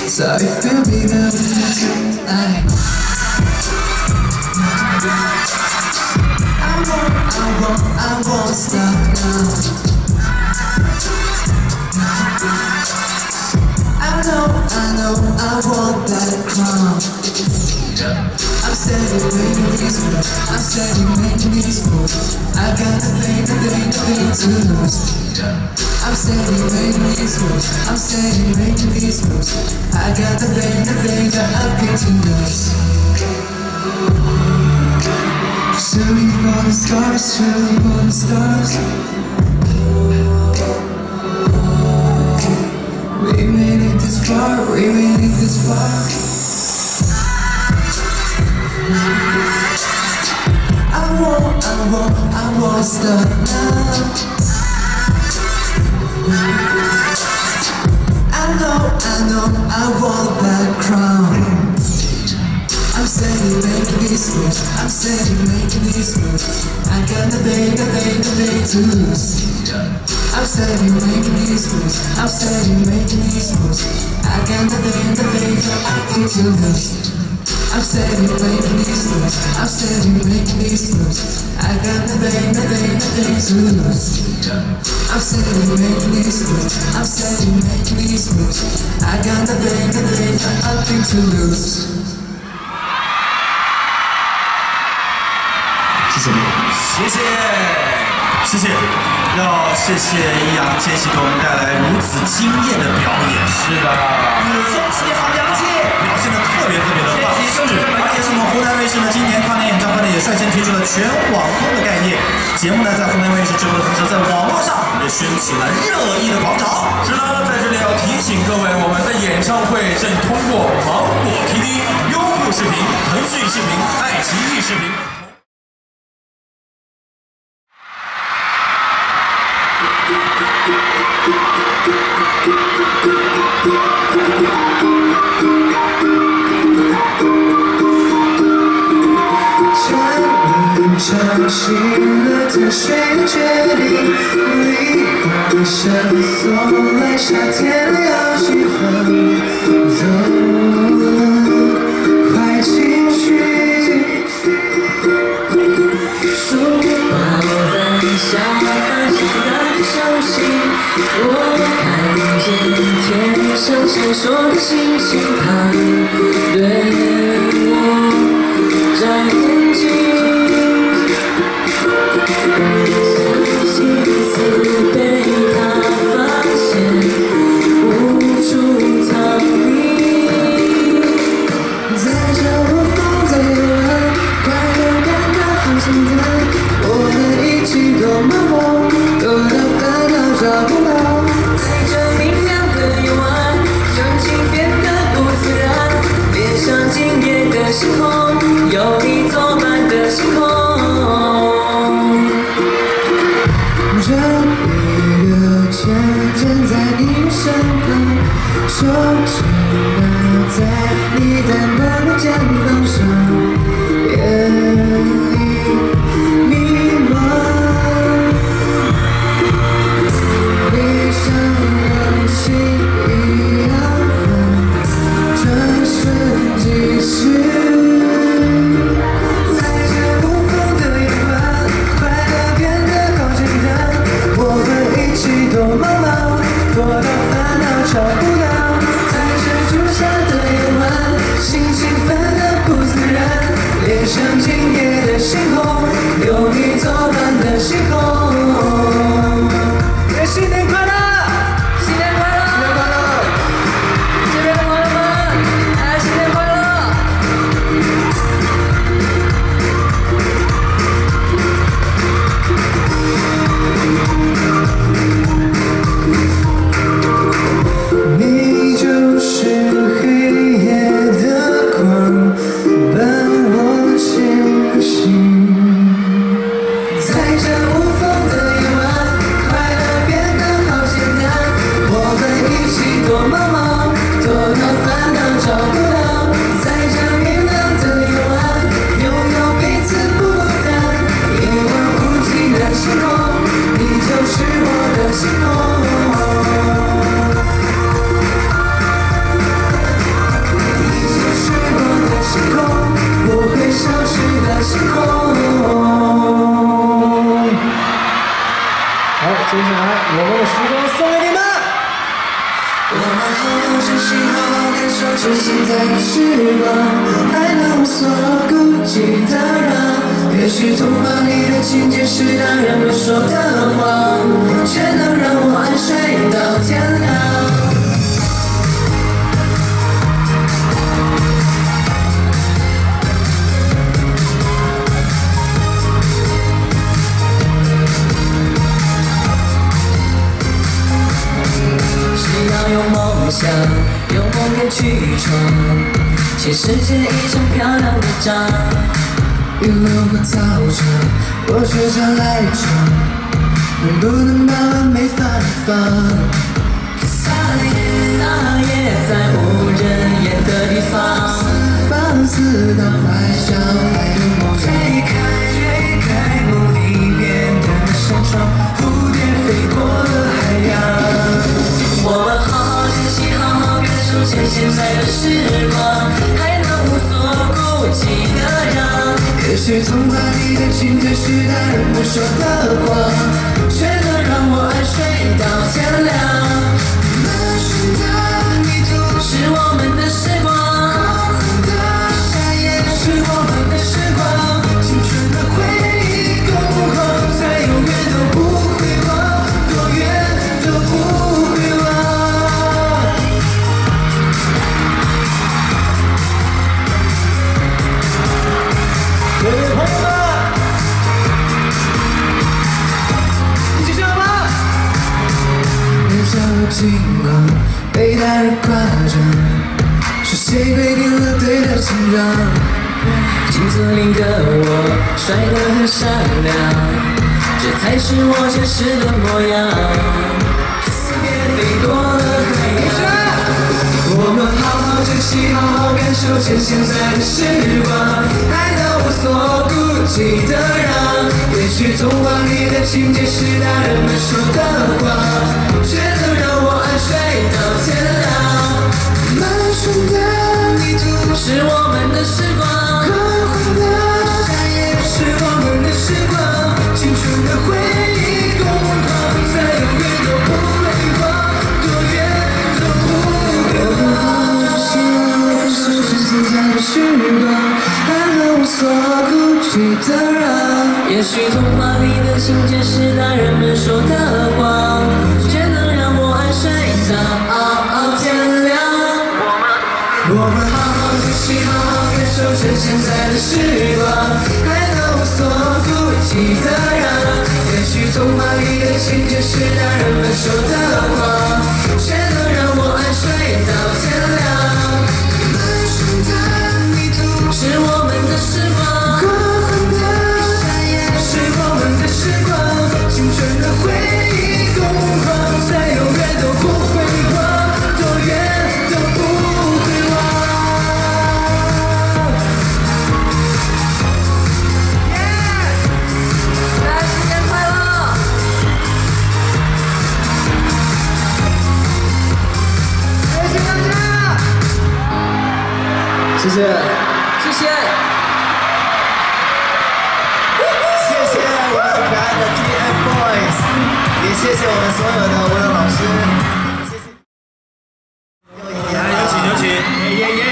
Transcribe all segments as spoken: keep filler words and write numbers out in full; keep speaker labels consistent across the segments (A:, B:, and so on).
A: So if you be the one tonight, I won't, I won't, I won't stop now. I know, I know, I want that crown. I'm steady making these moves, I'm steady making these moves. I got the thing, the thing, the thing to lose. I'm steady making these moves, I'm steady making these moves. I got the thing, the thing that I've got to lose. Shooting for the stars, shooting for the stars. We made it this far, we made it this far. I won't, I won't, I won't stop now. I know, I know, I want that crown. I'm steady making these moves, I'm steady making these moves. I got the thing, the thing, the thing to lose. I'm steady making these moves, I'm steady making these moves. I got the thing, the thing that I think to lose. I'm steady making these moves, I'm steady making these moves. I got the thing, the thing, the thing to lose. I'm steady making these moves, I'm steady making these moves. I got the thing, the thing that I think to lose. 谢谢你，谢谢，谢谢，要谢谢易烊千玺给我们带来如此惊艳的表演。是的，恭喜好洋气，表现的特别特别的棒。是，而且是我们湖南卫视呢，今年跨年演唱会呢也率先推出了全网通的概念。节目呢在湖南卫视直播的同时，在网络上也掀起了热议的狂潮。是的，在这里要提醒各位，我们的演唱会正通过芒果 T V、优酷视频、腾讯视频、爱奇艺视频。
B: 掌心了天水的决定，梨花相送来夏天的要兴奋，走了坏情绪，书包在沙发上的手心，我看见天上闪烁的星星，它对我眨眼睛。 心思被他发现，无处藏匿。在这无风的夜晚，快乐感到好简单。我们一起多么梦，多到烦恼找不到。在这明亮的夜晚，让情变得不自然。别像今夜的星空，有你作伴的星空。 这一个圈站在你身旁，手指搭在你单薄的肩膀上，夜里迷茫，闭上了心一样红，转瞬即逝。 多茫茫，多到烦恼找不到。在这朱砂的夜晚，心情烦得不自然。连像今夜的星空，有你作伴的星空。哎，新年快乐！新年快乐！新年快乐！这边的朋友们，哎，新年快乐！ 你就是黑夜的光，伴我前行。
C: 的时光送给你们。
A: 我们好好珍惜，好好感受着现在的时光，还能无所顾忌的让，也许童话里的情节是大人们说的谎，却能让我安睡到天亮。有梦想，有梦敢去闯，全世界一张漂亮的仗。一路过操场，我倔强来闯，能不能把完美放一放？撒野，撒野，在无人烟的地方，放肆到怀想爱的模样。推开，推开梦里面的扇窗，蝴蝶飞过了海洋。我们好好珍惜，好好感受着现在的时光，还能无所顾忌的让，也许童话里的情节是大人们说的谎，却能让我安睡到天亮。满身的泥土是我们的时光，红红的夏夜是我们的时光，青春的回忆共同，在永远都不会忘，多远都不会忘。各位朋友们，一起唱吧！年少有轻狂，被大人夸奖，是谁规定了对的成长？镜子里的我，帅得很善良，这才是我真实的模样。思念飞过了海洋。我们好好珍惜，好好感受着现在的时光，还能无所顾忌的让，也许童话里的情节是大人们说的谎，却能让我安睡到天亮。满身的泥土是我们的时光，红红的夏夜是我们的时光，青春的回忆共同，在永远都不会忘，多远都不会忘。现在的时光，还能无所顾忌的让，也许童话里的情节是大人们说的谎，却能让我安睡到天亮。我们好好珍惜，好好感受着现在的时光，还能无所顾忌的让，也许童话里的情节是大人们说的谎，却能让我安睡到天亮。是我们的时光，红红的夏夜是我们的时光，青春的回忆共同，在永远都不会忘，多远都不会忘。大家新年快乐！谢谢大家，谢谢。谢谢，谢谢我们可爱的 T F Boys， 也谢谢我们所有的舞蹈老师，谢谢。来，有请有请，耶耶耶！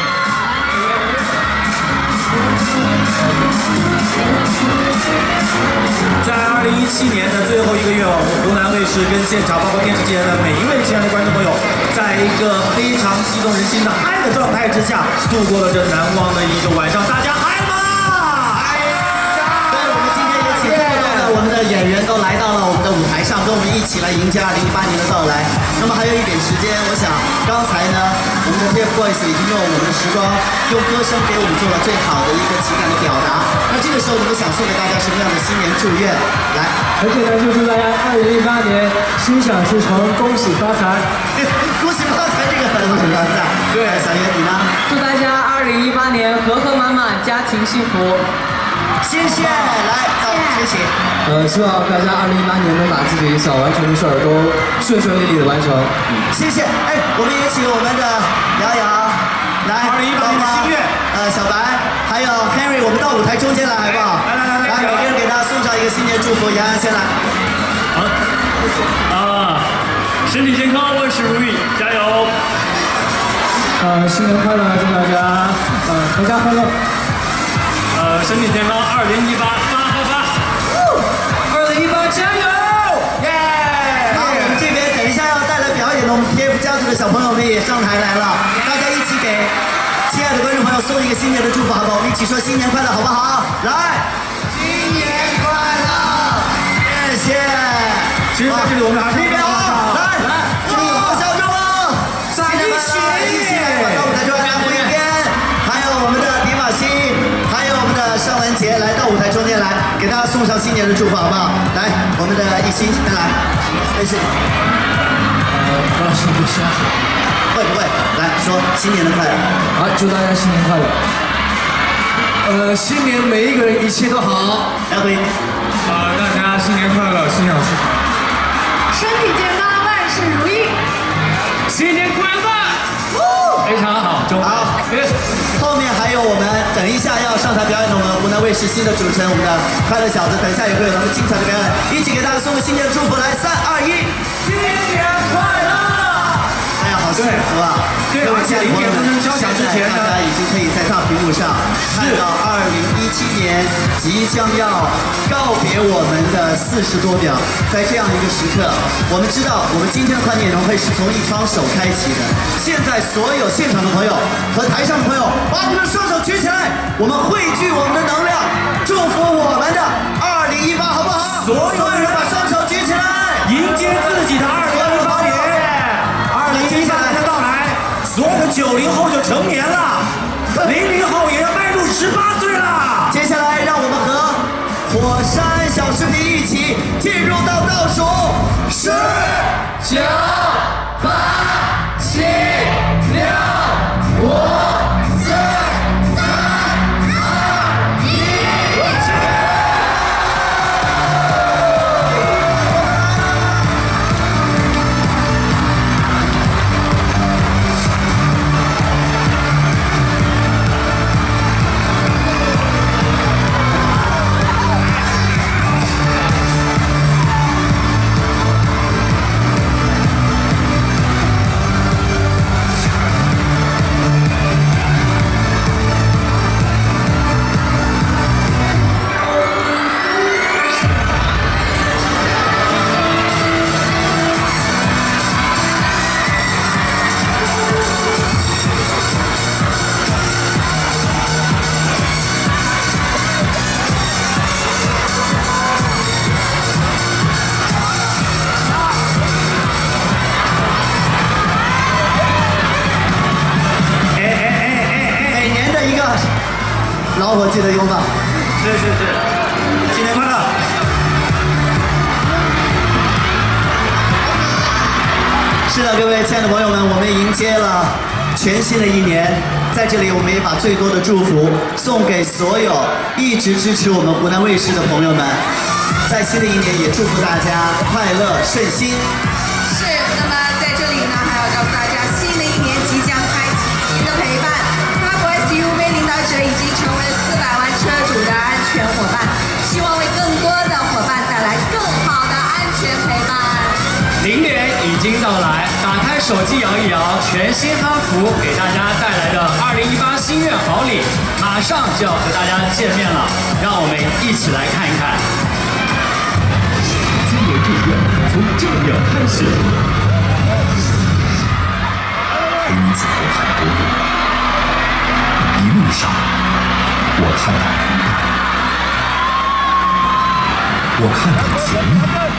A: 在二零一七年的最后一个月哦，湖南卫视跟现场包括电视机前的每一位亲爱的观众朋友，在一个非常激动人心的嗨的状态之下，度过了这难忘的一个晚上。大家嗨吗？嗨！对，我们今天也请这么多的我们的演员都来到了我们的舞台上，跟我们一起来迎接二零一八年的到来。那么还有一点时间，我想刚才呢，我们的 T F Boys 已经用我们的时光，用歌声给我们做了最好的一个情感的表达。那这个时候，你们想送给大家什么样的新年祝愿？来，
C: 很简单，就祝大家二零一八年心想事成，恭喜发财！
A: 恭喜发财，这个很恭喜发财。对，小爷你呢？
D: 祝大家二零一八年和和满满，家庭幸福。
A: 谢谢，来，到谢谢。
C: 呃，希望大家二零一八年能把自己想完成的事儿都顺顺利利的完成。
A: 谢谢。哎，我们也请我们的瑶瑶来，
E: 二零一八年的心愿，
A: 呃，小白还有 Henry， 我们到舞台中间来，好不好？
E: 来来来来，
A: 来，每个人给大家送上一个新年祝福。洋洋先来。
E: 好。 啊，身体健康，万事如意，加油！
C: 呃，新年快乐，祝大家呃阖家欢乐。
E: 呃，身体健康，二零一八发发发！
C: 二零一八加油！
F: 耶！好，我们这边等一下要带来表演的，我们 T F 家族的小朋友们也上台来了，大家一起给亲爱的观众朋友送一个新年的祝福，好不好？我们一起说新年快乐，好不好？来，新年快乐！谢谢。
C: 其实在这里我们还是
F: 一秒，来来，祝小周新年快乐！一起来到舞台中央这边，还有我们的迪玛希，还有我们的尚雯婕来到舞台中间来，给大家送上新年的祝福，好不好？来，我们的艺昕先来，谢谢。
C: 呃，高老师不瞎说。
F: 会不会？来说新年的快乐！
C: 好，祝大家新年快乐。呃，新年每一个人一切都好。
F: 来回。
E: 呃，大家新年快乐，心想事成，
B: 身体健康，万事如意。
E: 新年快乐！非常好，中
F: 好。后面还有我们等一下要上台表演的我们湖南卫视新的主持人，我们的快乐小子，等一下也会有他们精彩的表演，一起给大家送个新年祝福，来，三二一，
C: 新年快乐！
F: 哎呀，好幸福啊！
C: 对，而且零点钟交响之前呢，
F: 大家已经可以在大屏幕上看到二零一七年即将要告别我们的四十多秒，在这样一个时刻，我们知道我们今天的跨年演唱会是从一双手开启的。现在所有现场的朋友和台上的朋友，把你们双手举起来，我们汇聚我们的能量，祝福我们的二零一八，好不好？
C: 所有人
F: 把双手举起来，
C: 迎接自己的二零一八年。二零一八年的到来，所有的九零后就成年了，零零后也要迈入十八岁了。
F: 接下来，让我们和火山小视频一起进入到倒数十、
C: 九、八、七、六、五、四、三、二、一。
F: 老伙计的拥抱，
C: 是是是，新年快乐！
F: 是的，各位亲爱的朋友们，我们迎接了全新的一年，在这里我们也把最多的祝福送给所有一直支持我们湖南卫视的朋友们，在新的一年也祝福大家快乐顺心。
B: 是，那么在这里呢，还要告诉大家，新的一年即将开启，您的陪伴。哈弗 S U V 领导者已经成为了四百万车主的安全伙伴，希望为更多的伙伴带来更好的安全陪伴。
E: 零点已经到来，打开手机摇一摇，全新哈弗给大家带来的二零一八心愿好礼，马上就要和大家见面了，让我们一起来看一看。
G: 今年这愿从这样开始，陪你走过很多路，一路上我看到，我看到甜蜜。